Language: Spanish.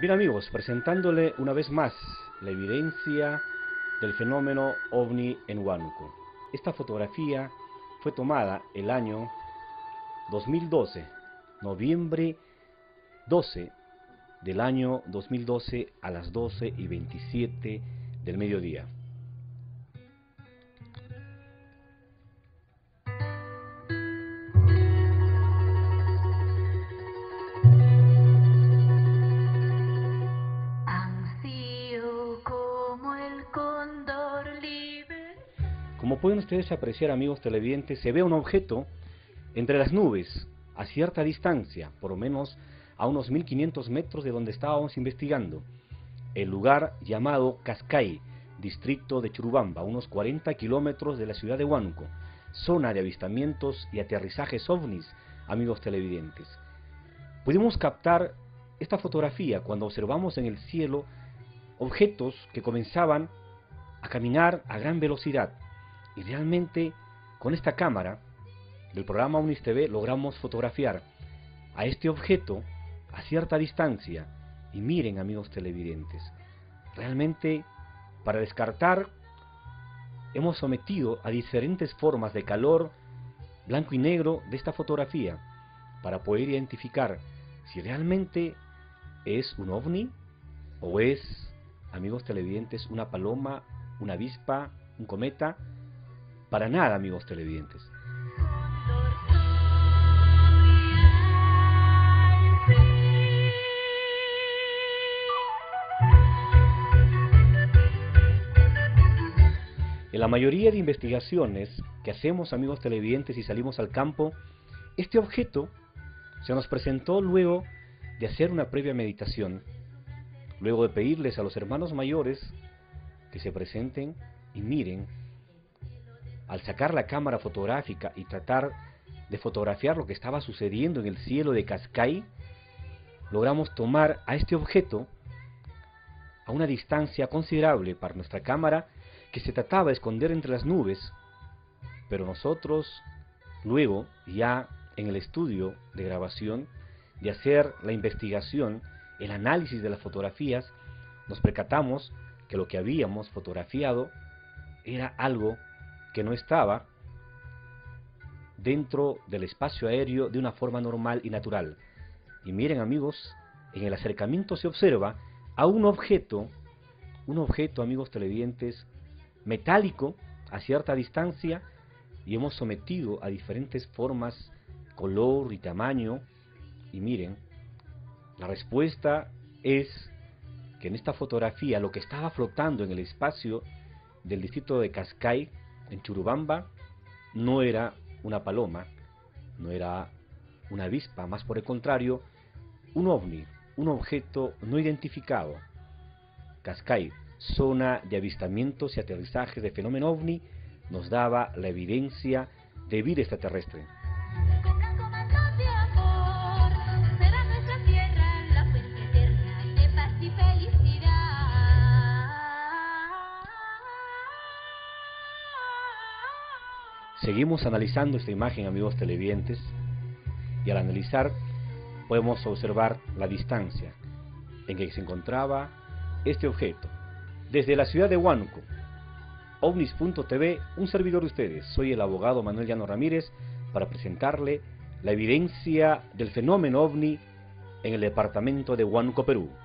Bien amigos, presentándole una vez más la evidencia del fenómeno OVNI en Huánuco. Esta fotografía fue tomada el año 2012, noviembre 12 del año 2012 a las 12:27 del mediodía. Como pueden ustedes apreciar, amigos televidentes, se ve un objeto entre las nubes, a cierta distancia, por lo menos a unos 1500 metros de donde estábamos investigando, el lugar llamado Cascay, distrito de Churubamba, a unos 40 kilómetros de la ciudad de Huánuco, zona de avistamientos y aterrizajes ovnis, amigos televidentes. Pudimos captar esta fotografía cuando observamos en el cielo objetos que comenzaban a caminar a gran velocidad. Y realmente con esta cámara del programa OVNIS TV logramos fotografiar a este objeto a cierta distancia. Y miren, amigos televidentes, realmente para descartar hemos sometido a diferentes formas de calor blanco y negro de esta fotografía para poder identificar si realmente es un ovni o es, amigos televidentes, una paloma, una avispa, un cometa. Para nada, amigos televidentes. En la mayoría de investigaciones que hacemos, amigos televidentes, y salimos al campo, este objeto se nos presentó luego de hacer una previa meditación, luego de pedirles a los hermanos mayores que se presenten y miren. Al sacar la cámara fotográfica y tratar de fotografiar lo que estaba sucediendo en el cielo de Cascay, logramos tomar a este objeto a una distancia considerable para nuestra cámara, que se trataba de esconder entre las nubes, pero nosotros luego, ya en el estudio de grabación, de hacer la investigación, el análisis de las fotografías, nos percatamos que lo que habíamos fotografiado era algo que no estaba dentro del espacio aéreo de una forma normal y natural. Y miren, amigos, en el acercamiento se observa a un objeto, amigos televidentes, metálico a cierta distancia, y hemos sometido a diferentes formas, color y tamaño. Y miren, la respuesta es que en esta fotografía lo que estaba flotando en el espacio del distrito de Cascay, en Churubamba, no era una paloma, no era una avispa, más por el contrario, un ovni, un objeto no identificado. Cascay, zona de avistamientos y aterrizajes de fenómeno ovni, nos daba la evidencia de vida extraterrestre. Seguimos analizando esta imagen, amigos televidentes, y al analizar podemos observar la distancia en que se encontraba este objeto. Desde la ciudad de Huánuco, ovnis.tv, un servidor de ustedes, soy el abogado Manuel Llano Ramírez, para presentarle la evidencia del fenómeno ovni en el departamento de Huánuco, Perú.